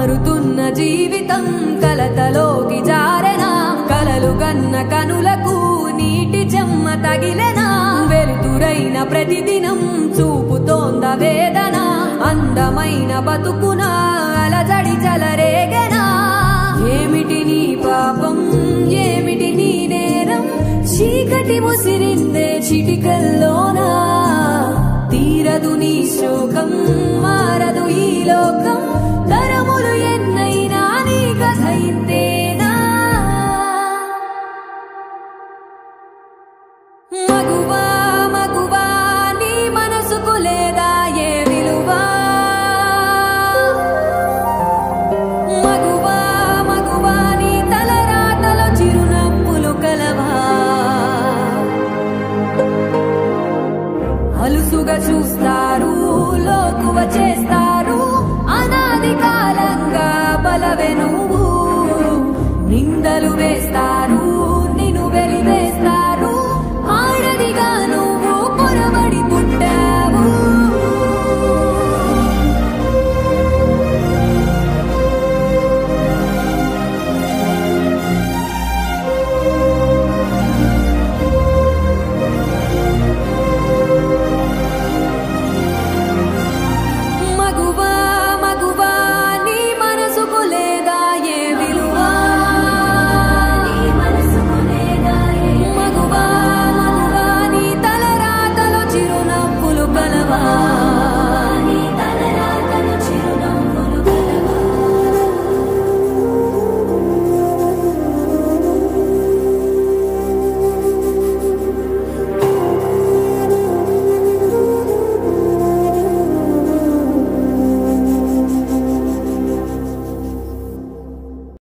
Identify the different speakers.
Speaker 1: మారుతున్న జీవితం కలతలోకి జారెనా కలలు గన్న కనులకు నీటి చెమ్మ తగిలెనా వెలుతురైన ప్రతిదినం చూపుతోంద వేదన అందమైన బతుకున అలజడి చలరేగెనా ఏమిటి నీ పాపం ఏమిటి నీ నేరం చీకటి ముసిరిందే చిటికల్లోనా తీరదు నీ శోకం మారదు ఈ లోకం తరములు ఎన్నైనా నీ కథ ఇంతేనా మగువా మగువా నీ మనసుకు లేదా ఏ విలువా మగువా మగువా నీ తలరాతలో చిరునవ్వులు కలవా అలుసుగా చూస్తారు లోకువ చేస్తారు అనాది కాలంగా బలవే నువ్వు నిందలు వేస్తారు